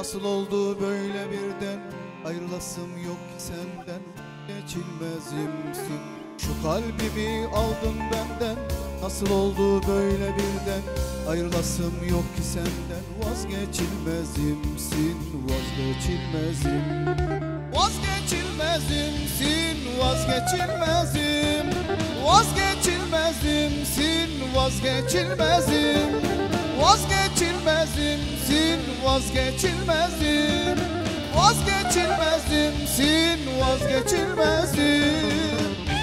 Nasıl oldu böyle birden, ayrılasım yok ki senden. Geçilmezimsin, şu kalbimi aldın benden. Nasıl oldu böyle birden, ayrılasım yok ki senden. Vazgeçilmezimsin, vazgeçilmezim. Vazgeçilmezimsin, vazgeçilmezim. Vazgeçilmezimsin, vazgeçilmezim. Vazgeçilmezimsin, vazgeçilmezim. Vazgeçilmezimsin, vazgeçilmezim.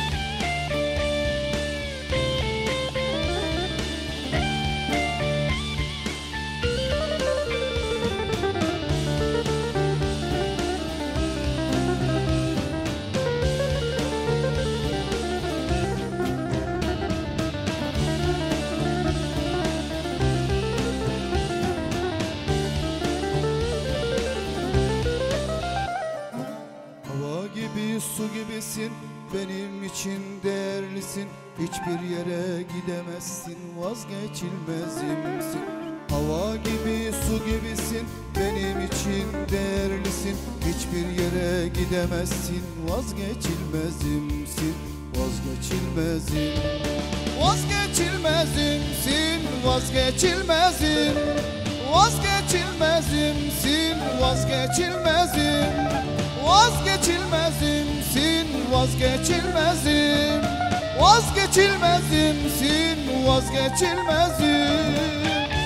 Su gibisin, benim için değerlisin. Hiçbir yere gidemezsin, vazgeçilmezimsin. Hava gibi, su gibisin, benim için değerlisin. Hiçbir yere gidemezsin, vazgeçilmezimsin, vazgeçilmezim. Vazgeçilmezimsin, vazgeçilmezim. Vazgeçilmezimsin, vazgeçilmezim. Vazgeçilmezimsin, vazgeçilmezim. Vazgeçilmezimsin, vazgeçilmezim.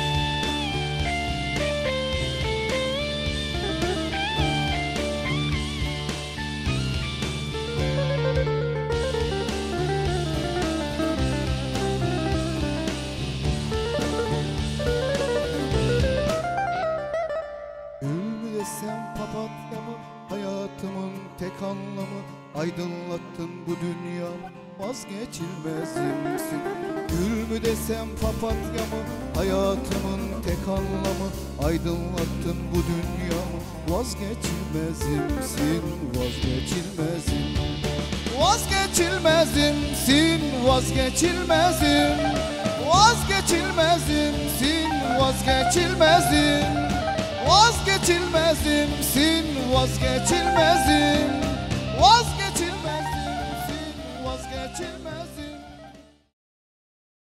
Gül mü desem, papatya mı, hayatımın tek anlamı. Aydınlattın bu dünyamı, vazgeçilmezimsin. Gül mü desem, papatya mı, hayatımın tek anlamı. Aydınlattın bu dünyamı, vazgeçilmezimsin, vazgeçilmezim. Vazgeçilmezimsin, vazgeçilmezim. Vazgeçilmezimsin, vazgeçilmezim. Vazgeçilmezimsin, vazgeçilmezim.